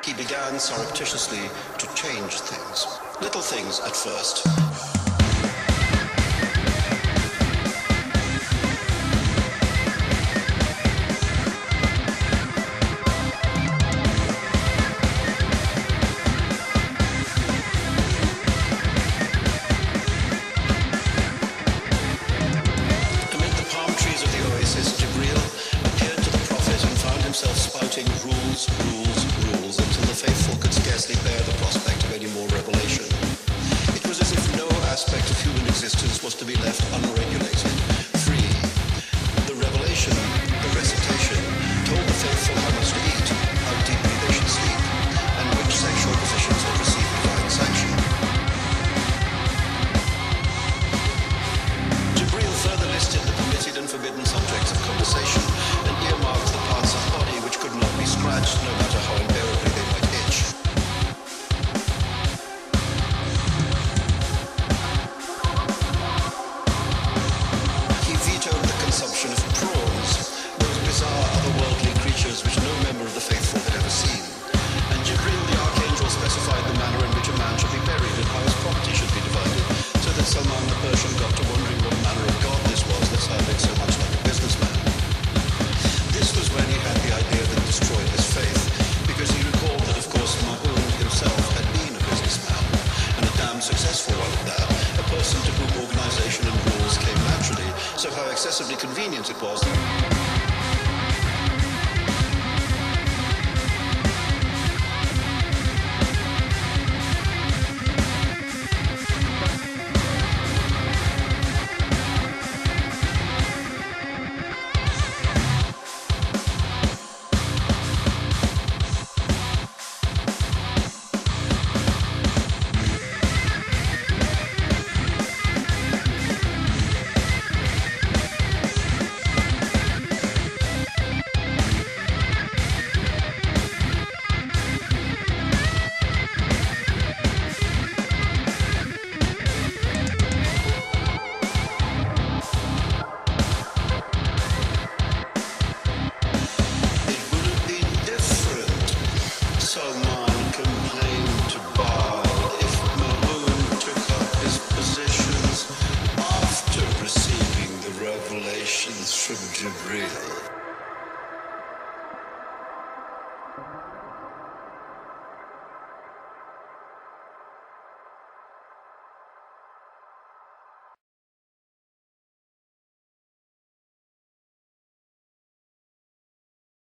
He began surreptitiously to change things. Little things at first. Amid the palm trees of the oasis, Djibril appeared to the prophet and found himself spouting rules, until the faithful could scarcely bear the prospect of any more revelation. It was as if no aspect of human existence was to be left unregulated, free. The revelation, the recitation, told the faithful how much to eat, how deeply they should sleep, and which sexual positions had received divine sanction. Djibril further listed the permitted and forbidden subjects of conversation and earmarked the parts of the body which could not be scratched, no matter how unbearably they might itch. He vetoed the consumption of prawns, those bizarre otherworldly creatures which no member of the faithful had ever seen. And Djibril the Archangel specified the manner in which a man should be buried and how his property should be divided, so that Salman the Persian got to wondering what manner of god this was that sounded so much like a businessman. This was when he had the idea that destroyed his faith, because he recalled that, of course, Mahound himself had been a businessman, and a damn successful one at that, a person to whom organization and rules came naturally, so how excessively convenient it was.